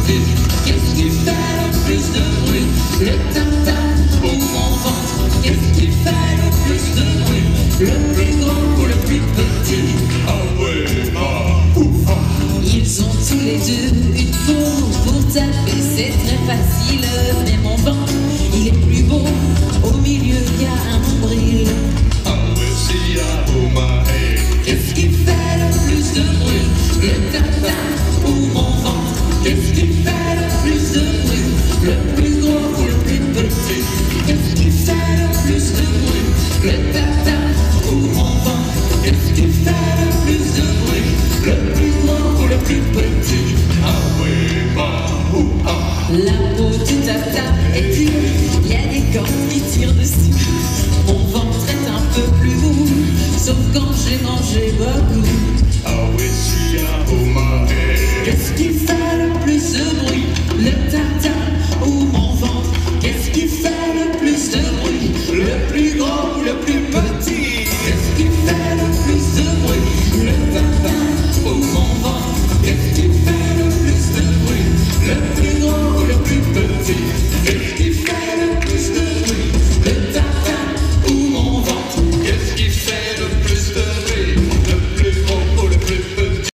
petit? Qu'est-ce qui fait le plus de bruit? Le tata ou mon ventre? Qu'est-ce qui fait le plus de bruit? Le plus grand ou le plus petit? Ah ouais, ah, ouf, ah. Ils ont tous les deux une peau pour taper, c'est très facile. Mais mon ventre, il est plus beau. Au milieu, il y a un nombril. Ah ouais, si, ah, oh my hey. Qu'est-ce qui fait le plus de bruit? Le tata ou mon ventre? Qu'est-ce qui fait le plus de bruit? Le plus gros ou le plus petit? Qu'est-ce qui fait le plus de bruit? Le tata ou mon ventre? Qu'est-ce qui fait le plus de bruit? Le plus gros ou le plus petit? Ah ouais, bah, ouh, ah. La peau du tata est dure, il y a des cordes qui tirent dessus. Mon ventre est un peu plus mou, sauf quand j'ai mangé beaucoup. Ah ouais, si, ah, oh my hey. Qu'est-ce qui fait le plus de bruit? Le tata ou mon ventre? Qu'est-ce qui fait le plus de bruit? Le plus grand ou le plus petit? Qu'est-ce qui fait le plus de bruit? Le tata ou mon ventre? Qu'est-ce qui fait le plus de bruit? Le plus grand ou le plus petit?